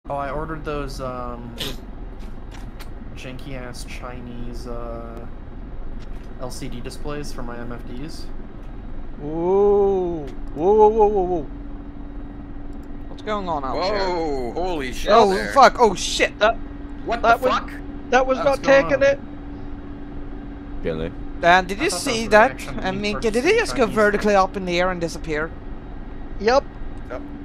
Oh, I ordered those janky ass Chinese LCD displays for my MFDs. Whoa! Whoa! Whoa! Whoa! Whoa! Whoa! What's going on out there? Whoa! Holy shit! Oh there. fuck! Oh shit! What the fuck? That was not taking it. Really? And did you thought see that that? was a reaction And to me Minke, did he purchasing just go Chinese vertically up in the air and disappear? Yep. Yep.